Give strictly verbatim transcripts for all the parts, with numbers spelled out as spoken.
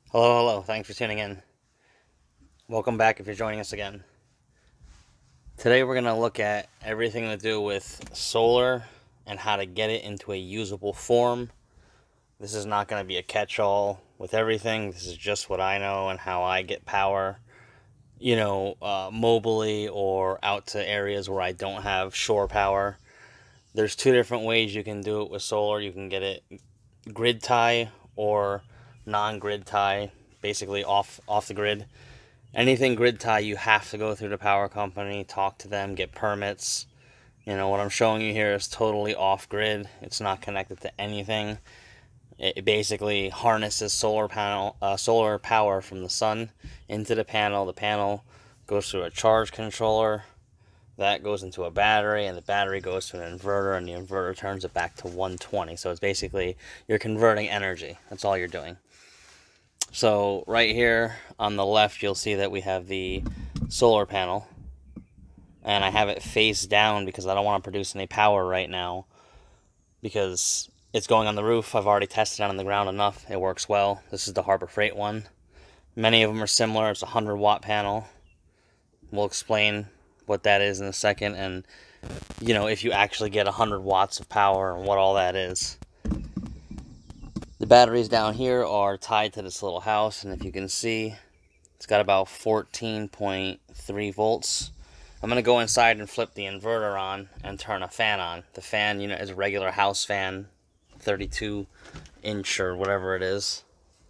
Hello, hello. Thanks for tuning in. Welcome back if you're joining us again. Today we're going to look at everything to do with solar and how to get it into a usable form. This is not going to be a catch-all with everything. This is just what I know and how I get power, you know, uh, mobily or out to areas where I don't have shore power. There's two different ways you can do it with solar. You can get it grid tie or non-grid tie, basically off off the grid. Anything grid tie, you have to go through the power company, talk to them, get permits. You know, what I'm showing you here is totally off-grid. It's not connected to anything. It basically harnesses solar panel, uh, solar power from the sun into the panel. The panel goes through a charge controller. That goes into a battery, and the battery goes to an inverter, and the inverter turns it back to one twenty. So it's basically, you're converting energy. That's all you're doing. So right here on the left, you'll see that we have the solar panel, and I have it face down because I don't want to produce any power right now because it's going on the roof. I've already tested it on the ground enough. It works well. This is the Harbor Freight one. Many of them are similar. It's a one hundred watt panel. We'll explain what that is in a second, and you know, if you actually get one hundred watts of power and what all that is. The batteries down here are tied to this little house, and if you can see, it's got about fourteen point three volts. I'm going to go inside and flip the inverter on and turn a fan on. The fan, you know, is a regular house fan, thirty-two inch or whatever it is.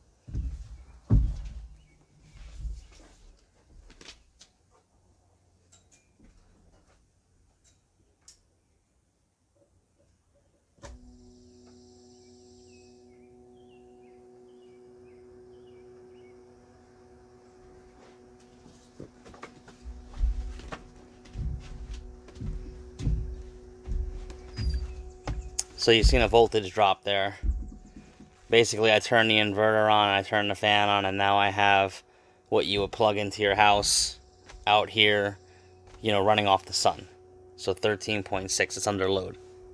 So you've seen a voltage drop there. Basically, I turn the inverter on, I turn the fan on, and now I have what you would plug into your house out here, you know, running off the sun. So thirteen point six, it's under load.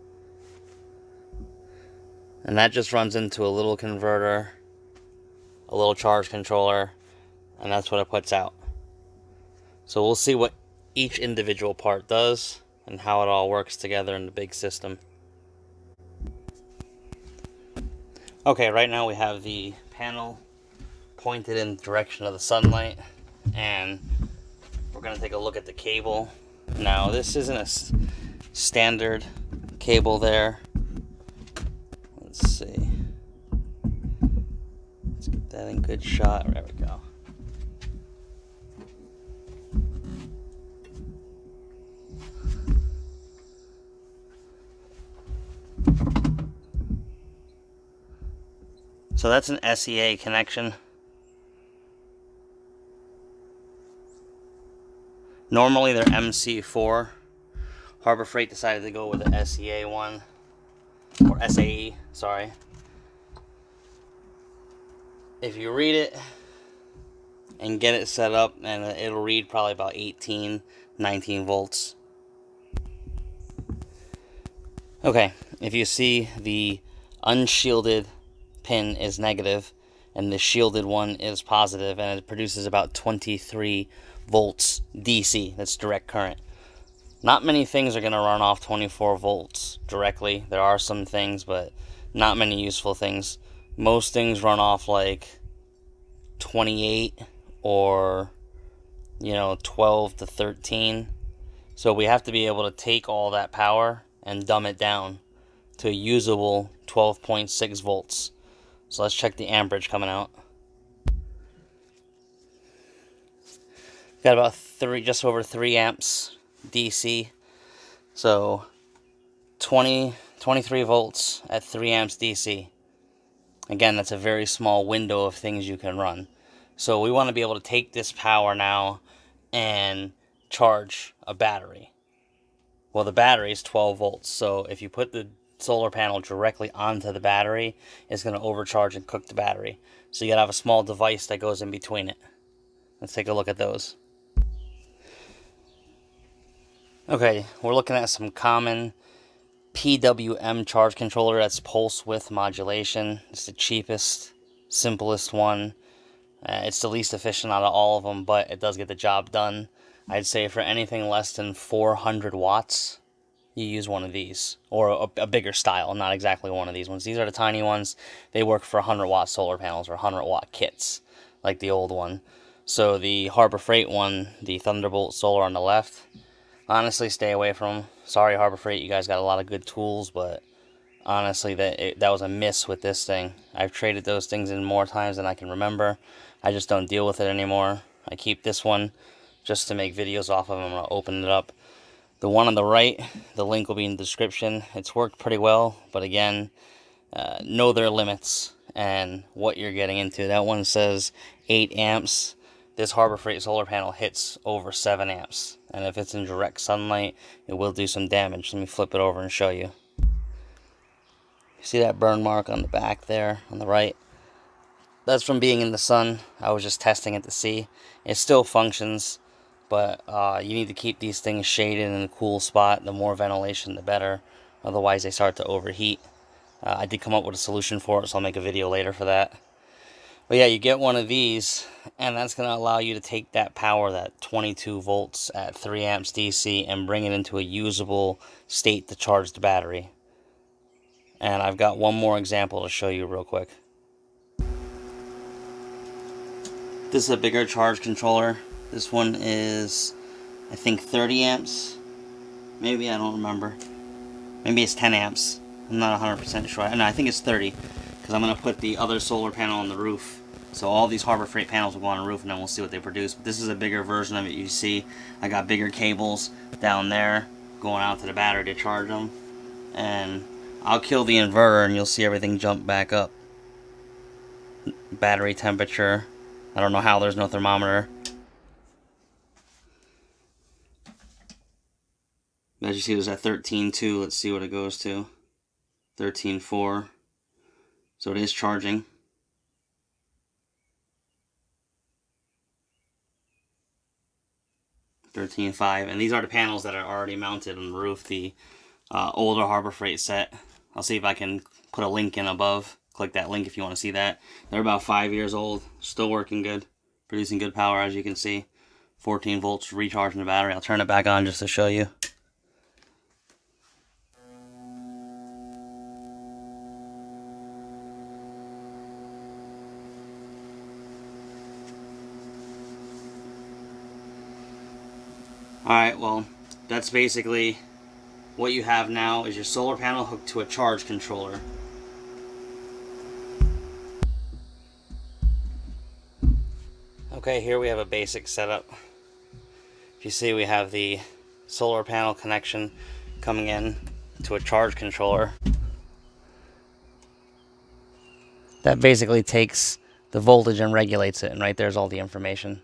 And that just runs into a little converter, a little charge controller, and that's what it puts out. So we'll see what each individual part does and how it all works together in the big system. Okay, right now we have the panel pointed in the direction of the sunlight, and we're going to take a look at the cable. Now, this isn't a standard cable there. Let's see. Let's get that in good shot. There we go. So that's an S E A connection. Normally they're M C four. Harbor Freight decided to go with the S E A one. Or S A E, sorry. If you read it and get it set up, and it'll read probably about eighteen, nineteen volts. Okay, if you see the unshielded pin is negative and the shielded one is positive, and it produces about twenty-three volts D C. That's direct current. Not many things are going to run off twenty-four volts directly. There are some things, but not many useful things. Most things run off like twenty-eight or, you know, twelve to thirteen. So we have to be able to take all that power and dumb it down to a usable twelve point six volts. So let's check the amperage coming out. Got about three, just over three amps D C. So twenty, twenty-three volts at three amps D C. Again, that's a very small window of things you can run. So we want to be able to take this power now and charge a battery. Well, the battery is twelve volts. So if you put the solar panel directly onto the battery, it's going to overcharge and cook the battery. So you got to have a small device that goes in between it. Let's take a look at those. Okay, we're looking at some common P W M charge controller. That's pulse width modulation. It's the cheapest, simplest one. Uh, it's the least efficient out of all of them, but it does get the job done. I'd say for anything less than four hundred watts, you use one of these, or a, a bigger style, not exactly one of these ones. These are the tiny ones. They work for one hundred watt solar panels or one hundred watt kits, like the old one. So the Harbor Freight one, the Thunderbolt Solar on the left, honestly, stay away from them. Sorry, Harbor Freight, you guys got a lot of good tools, but honestly, that it, that was a miss with this thing. I've traded those things in more times than I can remember. I just don't deal with it anymore. I keep this one just to make videos off of. I'm going to open it up. The one on the right, the link will be in the description. It's worked pretty well, but again, uh, know their limits and what you're getting into. That one says eight amps. This Harbor Freight solar panel hits over seven amps. And if it's in direct sunlight, it will do some damage. Let me flip it over and show you. See that burn mark on the back there on the right? That's from being in the sun. I was just testing it to see. It still functions, but uh, you need to keep these things shaded in a cool spot. The more ventilation, the better. Otherwise, they start to overheat. Uh, I did come up with a solution for it, so I'll make a video later for that. But yeah, you get one of these, and that's going to allow you to take that power, that twenty-two volts at three amps D C, and bring it into a usable state to charge the battery. And I've got one more example to show you real quick. This is a bigger charge controller. This one is, I think, thirty amps. Maybe, I don't remember. Maybe it's ten amps. I'm not one hundred percent sure. No, I think it's thirty. Because I'm going to put the other solar panel on the roof. So all these Harbor Freight panels will go on the roof, and then we'll see what they produce. But this is a bigger version of it. You see, I got bigger cables down there going out to the battery to charge them. And I'll kill the inverter, and you'll see everything jump back up. Battery temperature. I don't know how there's no thermometer. As you see, there's at thirteen point two. Let's see what it goes to. thirteen point four. So it is charging. thirteen point five. And these are the panels that are already mounted on the roof. The uh, older Harbor Freight set. I'll see if I can put a link in above. Click that link if you want to see that. They're about five years old. Still working good. Producing good power, as you can see. fourteen volts recharging the battery. I'll turn it back on just to show you. Alright, well, that's basically what you have now is your solar panel hooked to a charge controller. Okay, here we have a basic setup. If you see, we have the solar panel connection coming in to a charge controller. That basically takes the voltage and regulates it, and right there's all the information.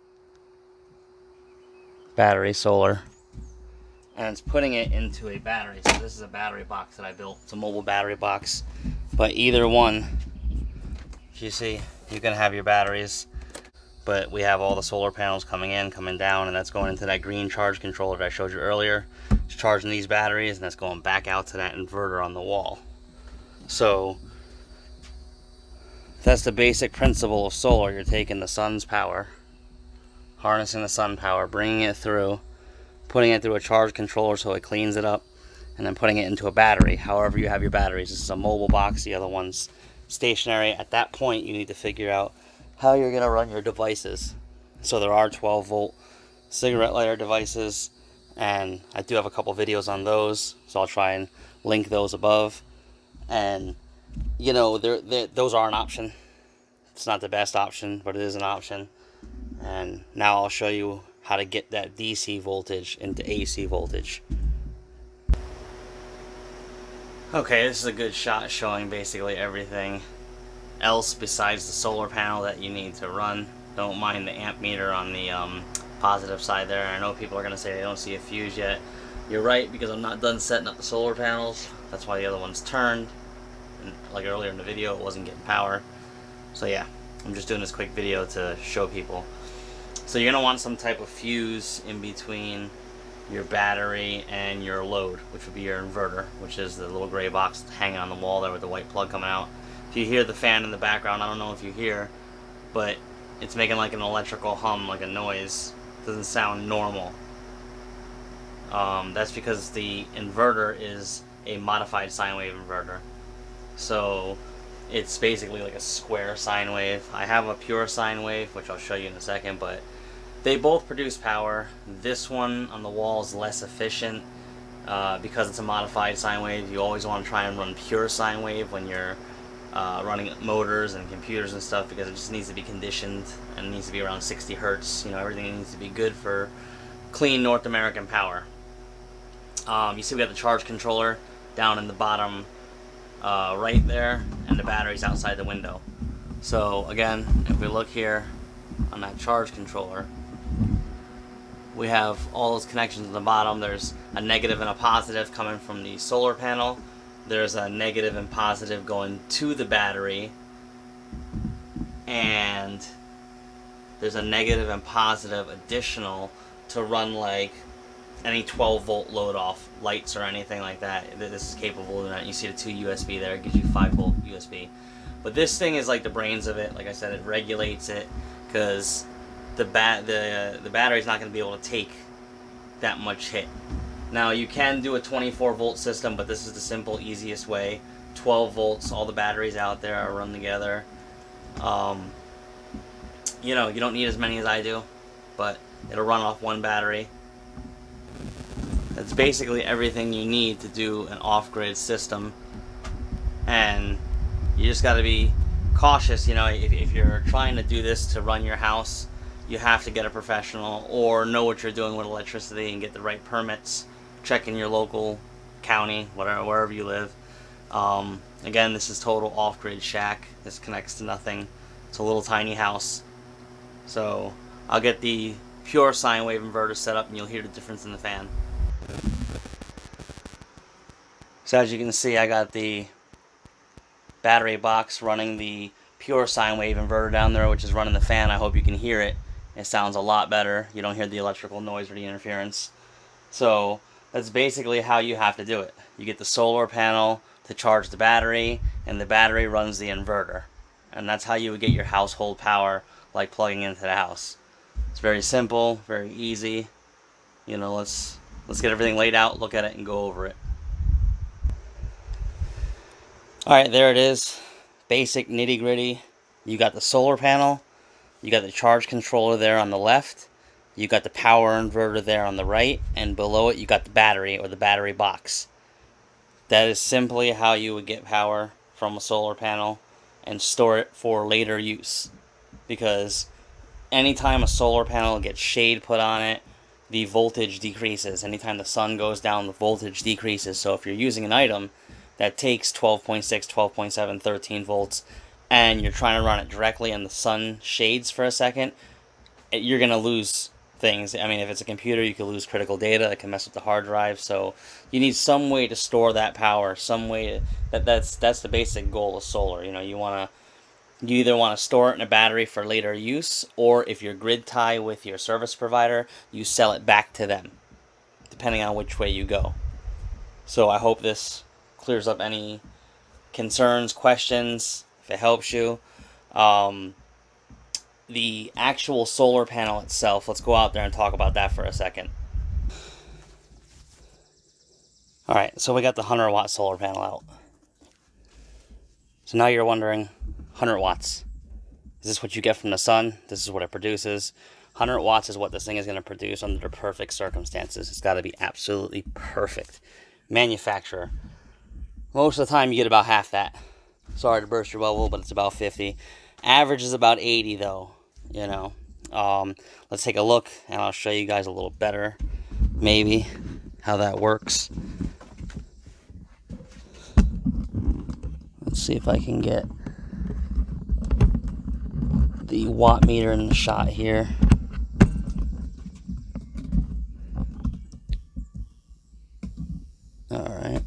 Battery, solar. And it's putting it into a battery. So this is a battery box that I built. It's a mobile battery box. But either one, you see, you can have your batteries. But we have all the solar panels coming in, coming down, and that's going into that green charge controller that I showed you earlier. It's charging these batteries, and that's going back out to that inverter on the wall. So that's the basic principle of solar. You're taking the sun's power, harnessing the sun power, bringing it through, putting it through a charge controller so it cleans it up, and then putting it into a battery. However you have your batteries. This is a mobile box, the other one's stationary. At that point, you need to figure out how you're going to run your devices. So there are twelve volt cigarette lighter devices, and I do have a couple videos on those, so I'll try and link those above. And you know, they're, they're, those are an option. It's not the best option, but it is an option. And now I'll show you how to get that D C voltage into A C voltage. Okay, this is a good shot showing basically everything else besides the solar panel that you need to run. Don't mind the amp meter on the um, positive side there. I know people are going to say they don't see a fuse yet. You're right, because I'm not done setting up the solar panels. That's why the other one's turned. And like earlier in the video, it wasn't getting power. So yeah, I'm just doing this quick video to show people. So you're going to want some type of fuse in between your battery and your load, which would be your inverter, which is the little gray box hanging on the wall there with the white plug coming out. If you hear the fan in the background, I don't know if you hear, but it's making like an electrical hum, like a noise. It doesn't sound normal. Um, that's because the inverter is a modified sine wave inverter. So it's basically like a square sine wave. I have a pure sine wave, which I'll show you in a second, but they both produce power. This one on the wall is less efficient uh, because it's a modified sine wave. You always want to try and run pure sine wave when you're uh, running motors and computers and stuff, because it just needs to be conditioned and it needs to be around sixty hertz. You know, everything needs to be good for clean North American power. Um, you see we got the charge controller down in the bottom uh, right there, and the battery's outside the window. So again, if we look here on that charge controller, we have all those connections at the bottom. There's a negative and a positive coming from the solar panel. There's a negative and positive going to the battery, and there's a negative and positive additional to run like any twelve volt load off lights or anything like that. This is capable of that. You see the two U S B there, it gives you five volt U S B. But this thing is like the brains of it. Like I said, it regulates it because the bat the the battery's not going to be able to take that much hit. Now you can do a twenty-four volt system, but this is the simple, easiest way. twelve volts, all the batteries out there are run together. Um, you know, you don't need as many as I do, but it'll run off one battery. That's basically everything you need to do an off-grid system, and you just got to be cautious. You know, if, if you're trying to do this to run your house, you have to get a professional or know what you're doing with electricity and get the right permits. Check in your local county, whatever, wherever you live. Um, again, this is total off-grid shack. This connects to nothing. It's a little tiny house. So I'll get the pure sine wave inverter set up and you'll hear the difference in the fan. So as you can see, I got the battery box running the pure sine wave inverter down there, which is running the fan. I hope you can hear it. It sounds a lot better. You don't hear the electrical noise or the interference. So that's basically how you have to do it. You get the solar panel to charge the battery, and the battery runs the inverter. And that's how you would get your household power, like plugging into the house. It's very simple, very easy. You know, let's let's get everything laid out, look at it, and go over it. Alright, there it is. Basic nitty gritty. You got the solar panel, you got the charge controller there on the left, you got the power inverter there on the right, and below it you got the battery or the battery box. That is simply how you would get power from a solar panel and store it for later use. Because anytime a solar panel gets shade put on it, the voltage decreases. Anytime the sun goes down, the voltage decreases. So if you're using an item that takes twelve point six, twelve point seven, thirteen volts, and you're trying to run it directly and the sun shades for a second, you're going to lose things. I mean, if it's a computer, you could lose critical data. It can mess with the hard drive. So you need some way to store that power, some way to, that that's that's the basic goal of solar. You know, you want to you either want to store it in a battery for later use, or if you're grid tie with your service provider, you sell it back to them, depending on which way you go. So I hope this clears up any concerns, questions, if it helps you. Um, the actual solar panel itself, let's go out there and talk about that for a second. Alright, so we got the one hundred watt solar panel out. So now you're wondering, one hundred watts. Is this what you get from the sun? This is what it produces. one hundred watts is what this thing is going to produce under the perfect circumstances. It's got to be absolutely perfect. Manufacturer. Most of the time you get about half that. Sorry to burst your bubble, but it's about fifty. Average is about eighty though, you know. Um, let's take a look and I'll show you guys a little better, maybe, how that works. Let's see if I can get the watt meter in the shot here. Alright.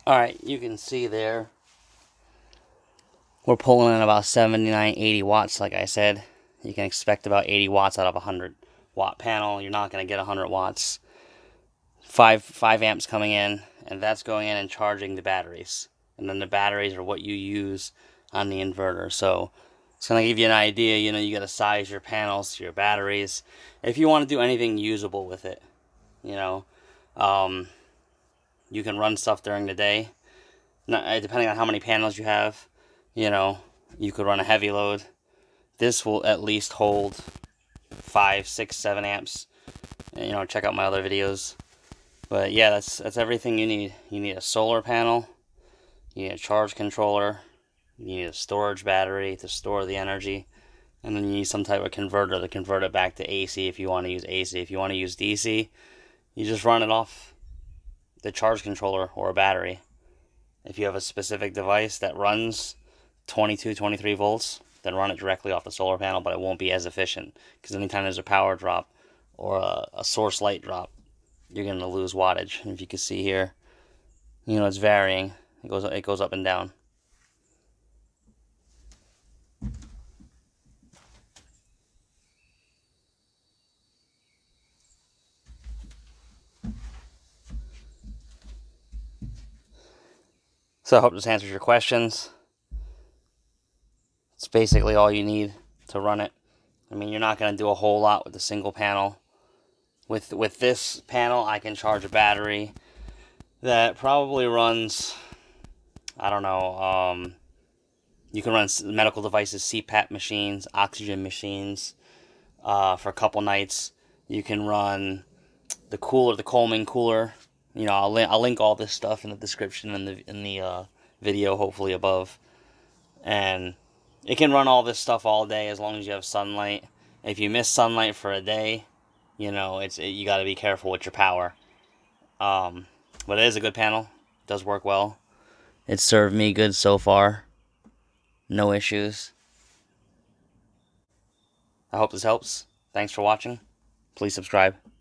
Alright, you can see there, we're pulling in about seventy-nine, eighty watts, like I said. You can expect about eighty watts out of a one hundred watt panel. You're not going to get one hundred watts. Five, five amps coming in, and that's going in and charging the batteries. And then the batteries are what you use on the inverter. So it's going to give you an idea. You know, you got to size your panels to your batteries if you want to do anything usable with it. You know, um, you can run stuff during the day. Not, depending on how many panels you have, you know, you could run a heavy load. This will at least hold five, six, seven amps. You know, check out my other videos. But yeah, that's that's everything you need. You need a solar panel, you need a charge controller, you need a storage battery to store the energy, and then you need some type of converter to convert it back to A C if you want to use A C. If you want to use D C, you just run it off the charge controller or a battery. If you have a specific device that runs twenty-two, twenty-three volts, then run it directly off the solar panel, but it won't be as efficient, because anytime there's a power drop or a, a source light drop, you're going to lose wattage. And if you can see here, you know, it's varying. It goes, it goes up and down. So I hope this answers your questions. It's basically all you need to run it. I mean, you're not going to do a whole lot with a single panel. With, with this panel, I can charge a battery that probably runs, I don't know, um, you can run medical devices, C PAP machines, oxygen machines, uh, for a couple nights. You can run the cooler, the Coleman cooler. You know, I'll, li I'll link all this stuff in the description in the, in the uh, video, hopefully above. And it can run all this stuff all day as long as you have sunlight. If you miss sunlight for a day, you know, it's it, you got to be careful with your power. Um, but it is a good panel. It does work well. It's served me good so far. No issues. I hope this helps. Thanks for watching. Please subscribe.